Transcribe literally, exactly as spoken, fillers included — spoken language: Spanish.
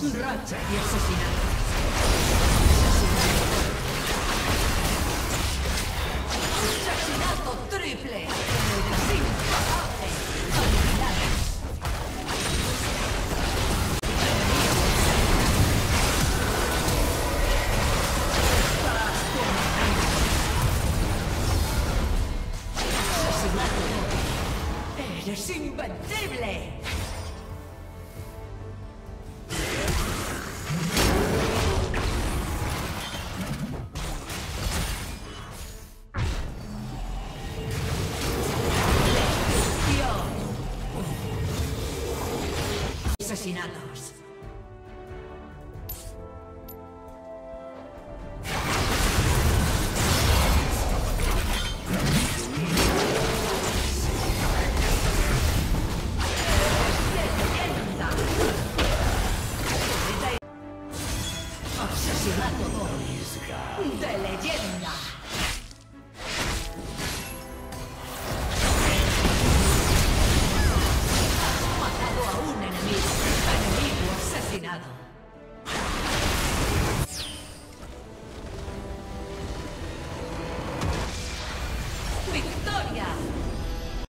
Racha y asesinato. Asesinato triple. Imparable. Habilidades. Asesinato doble. Eres invencible. Asesinatos. Asesinato doble. De leyenda. Matado a un enemigo. Enemigo asesinado. ¡Victoria!